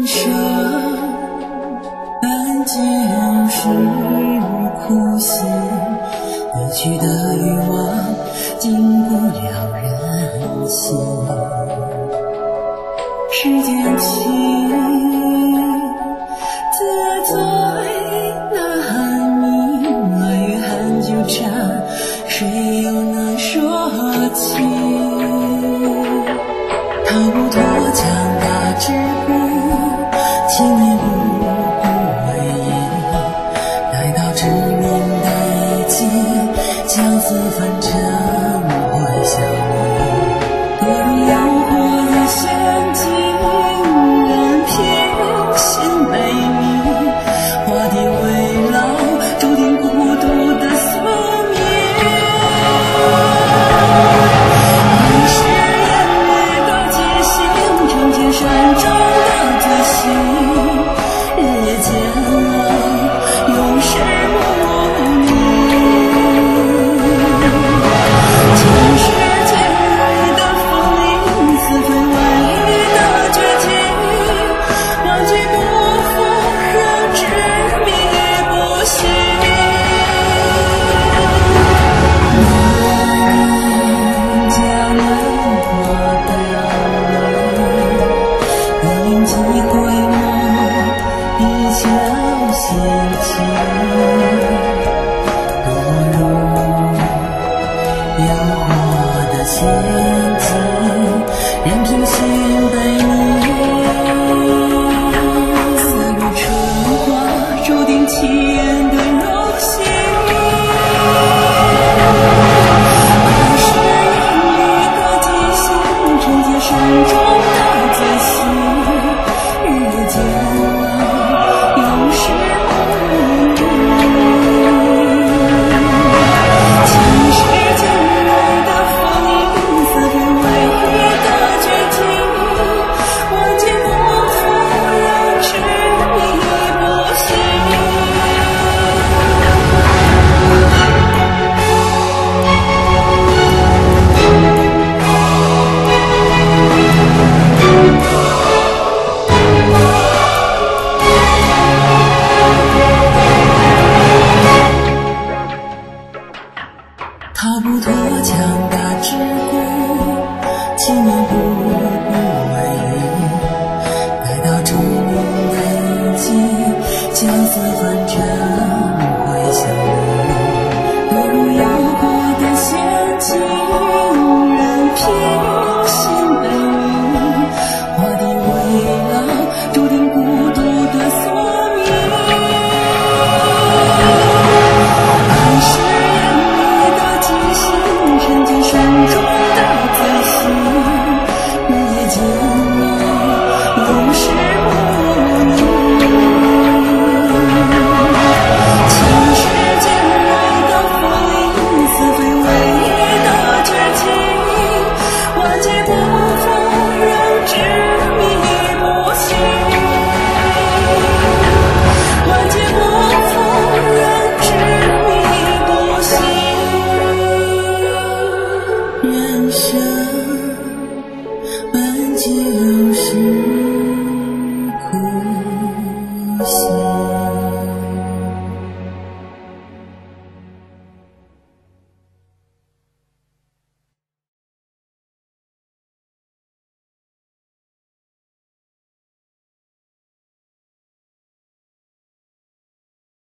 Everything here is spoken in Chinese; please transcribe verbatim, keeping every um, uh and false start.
人生半件是苦心，得取的欲望经不了人心。世间情，自醉难明，爱与恨纠缠，谁又能说清？逃不脱强大之苦，情念不顾为因，待到致命的一击，将四分真幻相依。堕入诱惑的陷阱，任凭心被迷，画地为牢，注定孤独的宿命。你是眼泪的结晶，成千山中的决心，日夜煎熬，永世无宁。前世劫来的风铃，似非万语的绝境，忘记不负，让执迷不醒。你将我的泪，我灵机回眸，一腔心情，堕入诱惑的陷阱，任凭心